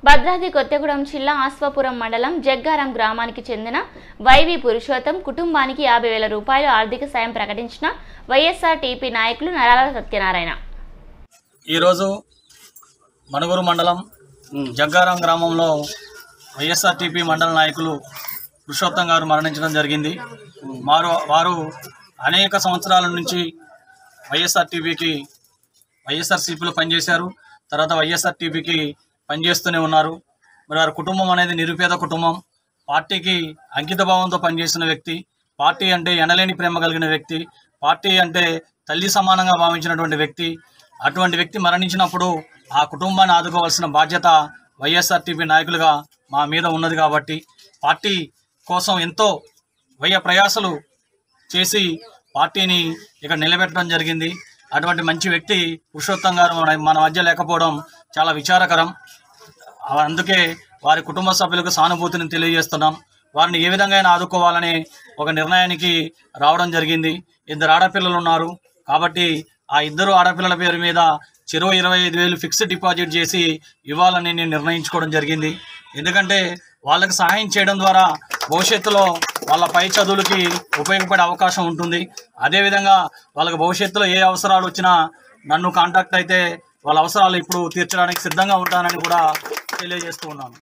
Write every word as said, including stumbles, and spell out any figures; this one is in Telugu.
భద్రాద్రి కొత్తగూడెం జిల్లా ఆస్వాపురం మండలం జగ్గారం గ్రామానికి చెందిన వైవి పురుషోత్తం కుటుంబానికి యాభై వేల రూపాయలు ఆర్థిక సాయం ప్రకటించిన వైఎస్ఆర్ టీపీ నాయకులు నరాల సత్యనారాయణ. ఈరోజు మణుగూరు మండలం జగ్గారం గ్రామంలో వైఎస్ఆర్ టీపీ మండల నాయకులు పురుషోత్తం గారు మరణించడం జరిగింది. వారు వారు అనేక సంవత్సరాల నుంచి వైఎస్ఆర్ టీపీకి వైఎస్ఆర్సీపీలో పనిచేశారు. తర్వాత వైఎస్ఆర్ టీపీకి పనిచేస్తూనే ఉన్నారు. మరి వారి కుటుంబం అనేది నిరుపేద కుటుంబం. పార్టీకి అంకిత భావంతో పనిచేసిన వ్యక్తి, పార్టీ అంటే ఎనలేని ప్రేమ కలిగిన వ్యక్తి, పార్టీ అంటే తల్లి సమానంగా భావించినటువంటి వ్యక్తి. అటువంటి వ్యక్తి మరణించినప్పుడు ఆ కుటుంబాన్ని ఆదుకోవాల్సిన బాధ్యత వైఎస్ఆర్ టీపీ నాయకులుగా మా మీద ఉన్నది. కాబట్టి పార్టీ కోసం ఎంతో వ్యయ ప్రయాసలు చేసి పార్టీని ఇక్కడ నిలబెట్టడం జరిగింది. అటువంటి మంచి వ్యక్తి పురుషోత్తం గారు మన మధ్య లేకపోవడం చాలా విచారకరం. అందుకే వారి కుటుంబ సభ్యులకు సానుభూతిని తెలియజేస్తున్నాం. వారిని ఏ విధంగా ఆదుకోవాలని ఒక నిర్ణయానికి రావడం జరిగింది. ఇద్దరు ఆడపిల్లలు ఉన్నారు కాబట్టి ఆ ఇద్దరు ఆడపిల్లల పేరు మీద చెరో ఇరవై ఐదు వేలు ఫిక్స్డ్ డిపాజిట్ చేసి ఇవ్వాలని నేను నిర్ణయించుకోవడం జరిగింది. ఎందుకంటే వాళ్ళకి సహాయం చేయడం ద్వారా భవిష్యత్తులో వాళ్ళ పై చదువులకి ఉపయోగపడే అవకాశం ఉంటుంది. అదేవిధంగా వాళ్ళకి భవిష్యత్తులో ఏ అవసరాలు వచ్చినా నన్ను కాంటాక్ట్ అయితే వాళ్ళ అవసరాలు ఇప్పుడు తీర్చడానికి సిద్ధంగా ఉంటానని కూడా తెలియజేస్తూ ఉన్నాను.